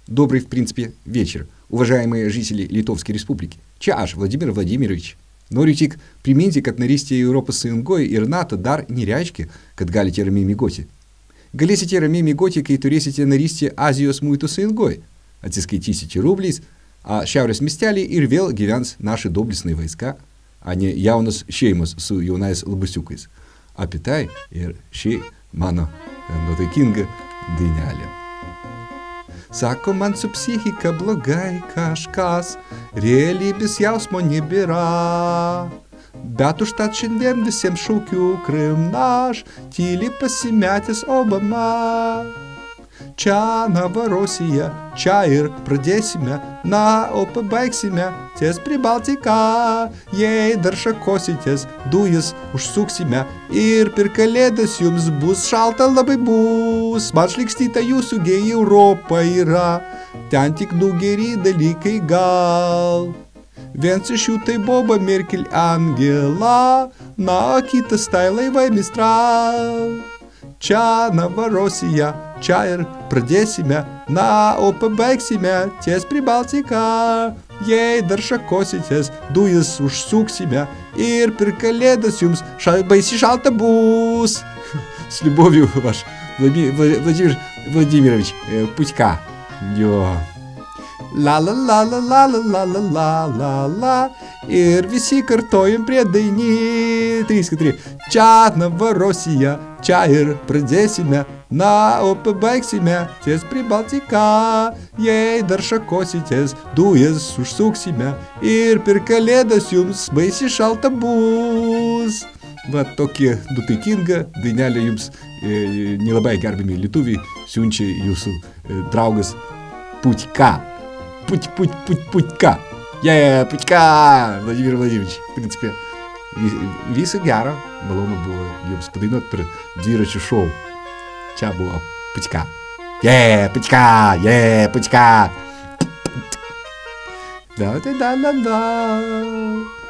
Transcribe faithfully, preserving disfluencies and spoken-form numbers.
Добрый, в принципе, вечер, уважаемые жители Литовской Республики. Čia aš, Vladimir Vladimirovič. Noriu tik priminti, kad narystė Europos Sąjungoje ir NATO dar nereiškia, kad galite ramiai miegoti. Galėsite ramiai miegoti, kai turėsite narystę Azijos muitų sąjungoje. Atsiskaitysite rubliais, a šiaurės miestelį ir vėl gyvens naši doblesnai vaiska, a ne jaunos šeimos su jaunais labusiukais. Apie tai ir ši mano nuotaikinga dainelė. Sako man su psichika blogai kažkas, realybės jausmo nebėra. Bet užtat šiandien visiems šaukiu Krymnaš, tyliai pasimetęs Obama. Čia Novorosija, čia ir pradėsime, na, o pabaigsime ties Pribaltika. Jei dar šakositės, dujas užsuksime ir per kalėdas jums bus šalta labai bus. Man šlikstyta jūsų gėji Europa yra, ten tik du geri dalykai gal. Viens iš jų tai Boba Merkel Angela, na, kitas tai laivai Mistral. Čia Novorosija, čia ir pradėsime, na, o pabaigsime ties Pribaltika. Jei dar šakositės, dujas užsuksime ir per kalėdas jums šal, baisi šalta bus. С любовью ваш Владимир Владимирович Путька. Jo. La la la la la la la la la la. Ir visi kartojam prie dainį. Trys, keturi. Čia Novorosija, čia ir pradėsime, na, o pabaigsime ties Pribaltika. Jei dar šakositės, dujas užsuksime ir per kalėdas jums baisi šalta bus. Va tokia nuotaikinga dainelė jums e, nelabai gerbimi lietuviai siunčia jūsų e, draugas Путька. Путь, путь, путь, Путька. Yeah, Путька, Vladimir Vladimirovič. В принципе, visa gera, malonu buvo jums padainuot per dviračių šou. Čia buvo Путька. Yeah, Путька, yeah, Путька. Da, da, da, da, da.